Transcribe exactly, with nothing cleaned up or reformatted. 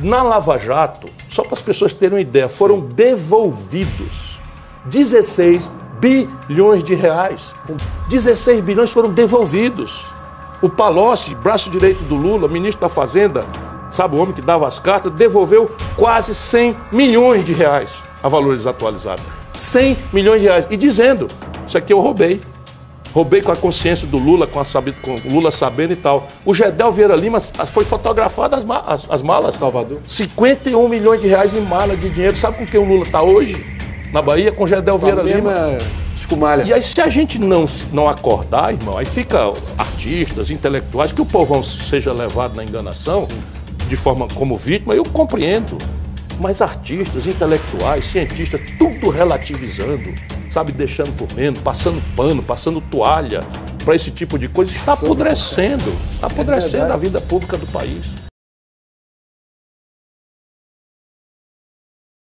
Na Lava Jato, só para as pessoas terem uma ideia, foram devolvidos dezesseis bilhões de reais. dezesseis bilhões foram devolvidos. O Palocci, braço direito do Lula, ministro da Fazenda, sabe, o homem que dava as cartas, devolveu quase cem milhões de reais a valores atualizados. cem milhões de reais. E dizendo, isso aqui eu roubei. Roubei com a consciência do Lula, com, a, com o Lula sabendo e tal. O Gedel Vieira Lima foi fotografado as, as, as malas. Salvador. cinquenta e um milhões de reais em mala de dinheiro. Sabe com quem o Lula está hoje? Na Bahia, com o Gedel Vieira Lima. Escumalha. E aí, se a gente não, não acordar, irmão, aí fica artistas, intelectuais, que o povão seja levado na enganação, sim, de forma como vítima, eu compreendo. Mas artistas, intelectuais, cientistas, tudo relativizando, sabe, deixando por menos, passando pano, passando toalha para esse tipo de coisa, está apodrecendo, está apodrecendo a vida pública do país.